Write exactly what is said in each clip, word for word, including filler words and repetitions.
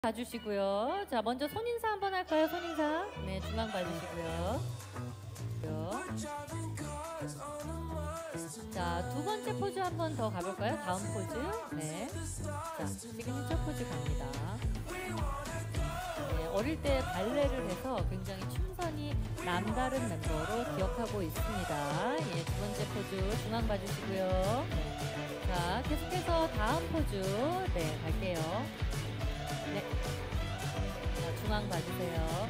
봐주시고요. 자, 먼저 손인사 한번 할까요? 손인사. 네, 중앙 봐주시고요. 자, 두 번째 포즈 한 번 더 가볼까요? 다음 포즈. 네. 자, 시그니처 포즈 갑니다. 네, 어릴 때 발레를 해서 굉장히 춤선이 남다른 멤버로 기억하고 있습니다. 예, 두 번째 포즈 중앙 봐주시고요. 네. 자, 계속해서 다음 포즈. 네, 갈게요. 네. 자, 중앙 봐주세요.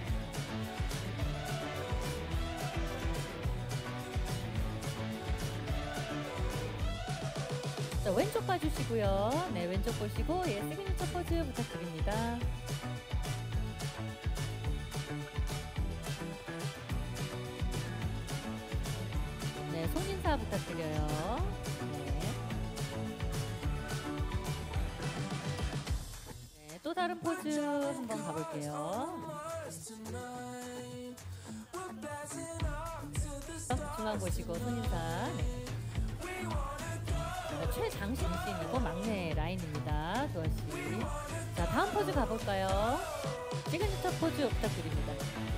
자, 왼쪽 봐주시고요. 네, 왼쪽 보시고, 예, 시그니처 포즈 부탁드립니다. 네, 손인사 부탁드려요. 네. 또 다른 포즈 한번 가볼게요. 중앙 보시고 손인사. 네. 최장신 씨이고 막내 라인입니다. 도아씨. 자, 다음 포즈 가볼까요? 시그니처 포즈 부탁드립니다.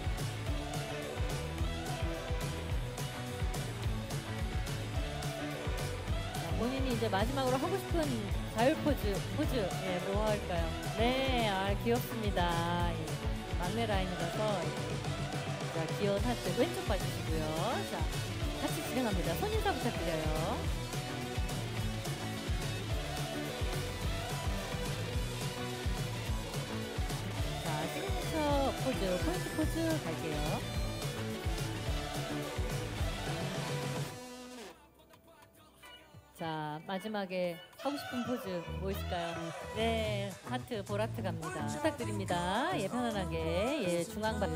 자, 본인이 이제 마지막으로 하고 싶은 자율 포즈, 포즈, 예, 뭐 할까요? 네, 아, 귀엽습니다. 예, 막내 라인이라서. 예. 자, 귀여운 하트 왼쪽 봐주시고요. 자, 같이 진행합니다. 손인사 부탁드려요. 시그니처 포즈, 포인트 포즈 갈게요. 자, 마지막에 하고 싶은 포즈 뭐 있을까요? 네, 하트, 볼하트 갑니다. 부탁드립니다. 예, 편안하게. 예, 중앙 바르.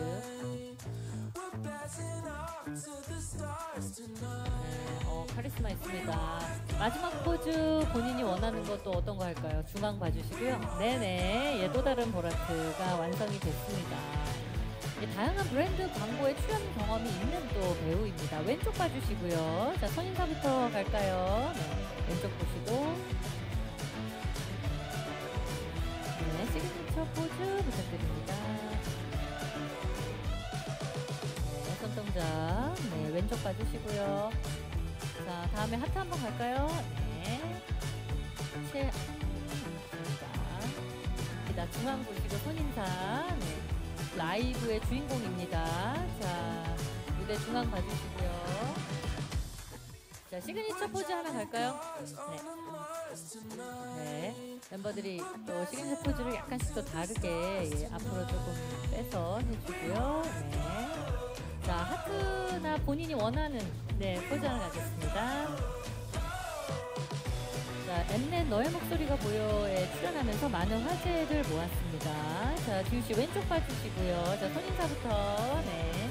네, 어, 카리스마 있습니다. 마지막 포즈 본인이 원하는 것도 어떤 거 할까요? 중앙 봐주시고요. 네네, 예, 또 다른 보라트가 완성이 됐습니다. 예, 다양한 브랜드 광고에 출연 경험이 있는 또 배우입니다. 왼쪽 봐주시고요. 자, 손인사부터 갈까요? 네, 왼쪽 보시고. 네, 시그니처 포즈 부탁드립니다. 네, 손동작. 네, 왼쪽 봐주시고요. 자, 다음에 하트 한번 갈까요? 네. 최, 자, 중앙 보시고 손인사. 네. 라이브의 주인공입니다. 자, 무대 중앙 봐주시고요. 자, 시그니처 포즈 하나 갈까요? 네. 네. 멤버들이 또 시그니처 포즈를 약간씩 또 다르게, 예, 앞으로 조금 빼서 해주고요. 네. 자, 하트나 본인이 원하는, 네, 포즈 하나 가겠습니다. 자, 엠넷 너의 목소리가 보여에 출연하면서 많은 화제를 모았습니다. 자, 지우씨 왼쪽 봐주시고요. 자, 손인사부터. 네.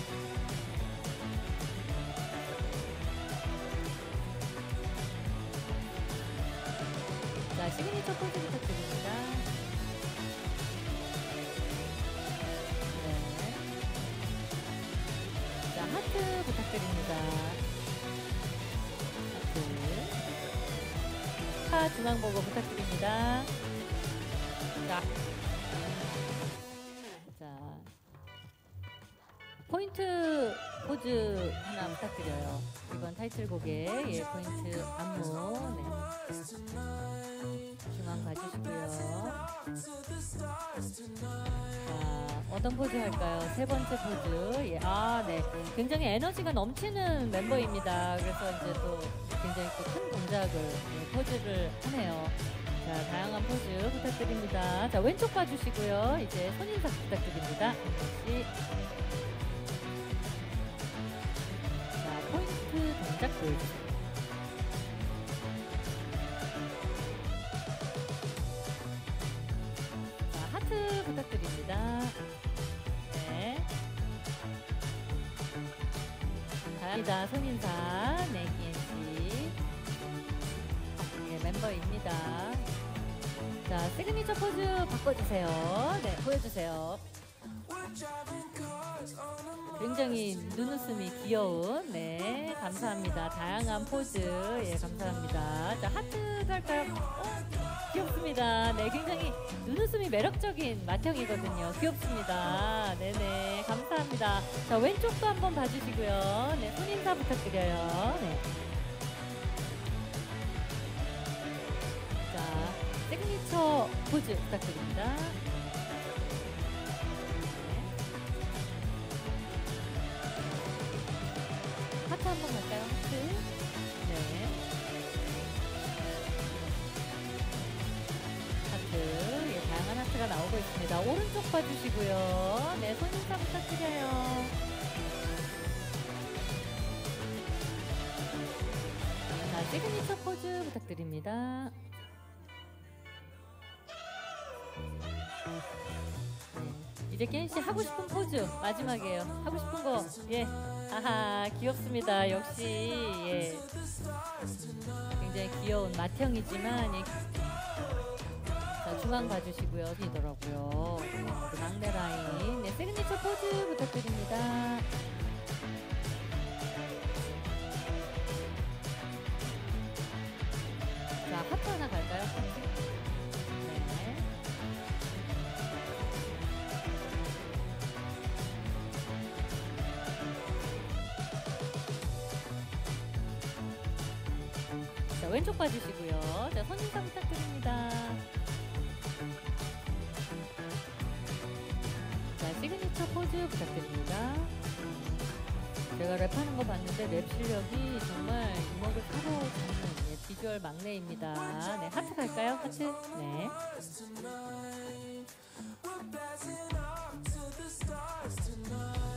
자, 시그니처 포즈 부탁드립니다. 네. 자, 하트 부탁드립니다. 하트. 중앙 보고 부탁드립니다. 자, 자, 포인트 포즈 하나 부탁드려요. 이번 타이틀곡의, 예, 포인트 안무. 네. 중앙 봐주시고요. 자, 어떤 포즈 할까요? 세 번째 포즈. 예, 아, 네. 굉장히 에너지가 넘치는 멤버입니다. 그래서 이제 또 굉장히 또 큰 동작을, 예, 포즈를 하네요. 자, 다양한 포즈 부탁드립니다. 자, 왼쪽 봐주시고요. 이제 손인사 부탁드립니다. 다시. 자, 포인트 동작 보여주세요. 자, 하트 부탁드립니다. 네. 다양합니다. 손인사. 네, 기엔씨. 네, 멤버입니다. 자, 시그니처 포즈 바꿔주세요. 네, 보여주세요. 굉장히 눈웃음이 귀여운, 네, 감사합니다. 다양한 포즈, 예, 감사합니다. 자, 하트 갈까요? 어, 귀엽습니다. 네, 굉장히 눈웃음이 매력적인 맏형이거든요. 귀엽습니다. 네네, 감사합니다. 자, 왼쪽도 한번 봐주시고요. 네, 손인사 부탁드려요. 네. 자, 시그니처 포즈 부탁드립니다. 하트 한번 갈까요? 하트. 네. 하트. 예, 다양한 하트가 나오고 있습니다. 오른쪽 봐주시고요. 네, 손인사 부탁드려요. 자, 시그니처 포즈 부탁드립니다. 네, 이제 켄씨 하고 싶은 포즈 마지막이에요. 하고 싶은 거. 예. 아하, 귀엽습니다. 역시, 예. 굉장히 귀여운 맏형이지만, 예. 자, 중앙 봐주시고요. 이더라고요. 네, 우리 막내 라인. 네, 시그니처 포즈 부탁드립니다. 자, 하트 하나 갈까요? 하트. 네. 자, 왼쪽 봐주시고요. 자, 손인사 부탁드립니다. 자, 시그니처 포즈 부탁드립니다. 제가 랩하는 거 봤는데 랩 실력이 정말 이목을 사로잡는, 예, 비주얼 막내입니다. 네, 하트 갈까요? 하트. 네. Tonight, we're passing up to the stars tonight.